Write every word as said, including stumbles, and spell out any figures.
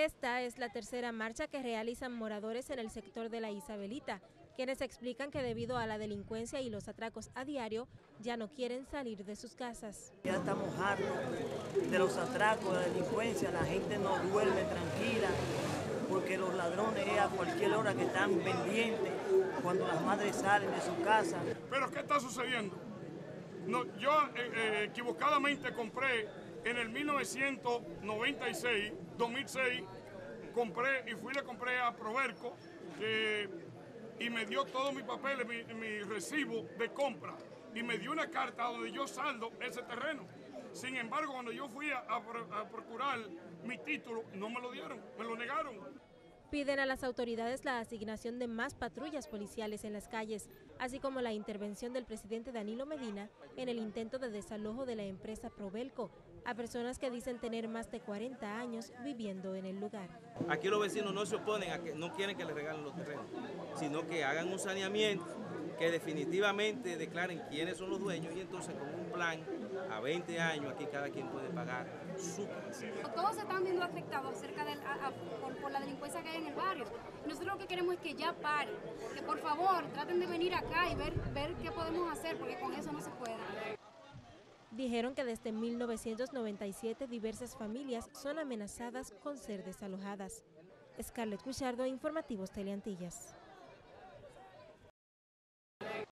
Esta es la tercera marcha que realizan moradores en el sector de la Isabelita, quienes explican que debido a la delincuencia y los atracos a diario, ya no quieren salir de sus casas. Ya estamos hartos de los atracos, de la delincuencia, la gente no duerme tranquila, porque los ladrones a cualquier hora que están pendientes cuando las madres salen de su casa. ¿Pero qué está sucediendo? No, yo eh, eh, equivocadamente compré en el mil novecientos noventa y seis, dos mil seis, compré y fui y le compré a Proverco eh, y me dio todos mis papeles, mi, mi recibo de compra y me dio una carta donde yo saldo ese terreno. Sin embargo, cuando yo fui a, a, a procurar mi título, no me lo dieron, me lo negaron. Piden a las autoridades la asignación de más patrullas policiales en las calles, así como la intervención del presidente Danilo Medina en el intento de desalojo de la empresa Provelco a personas que dicen tener más de cuarenta años viviendo en el lugar. Aquí los vecinos no se oponen a que no quieren que les regalen los terrenos, sino que hagan un saneamiento, que definitivamente declaren quiénes son los dueños y entonces con un plan a veinte años aquí cada quien puede pagar su casa. Todos se están viendo afectados acerca de a, a, por, por la delincuencia que hay en el barrio. Nosotros lo que queremos es que ya pare, que por favor traten de venir acá y ver, ver qué podemos hacer, porque con eso no se puede. Dijeron que desde mil novecientos noventa y siete diversas familias son amenazadas con ser desalojadas. Scarlett Guichardo, Informativos Teleantillas.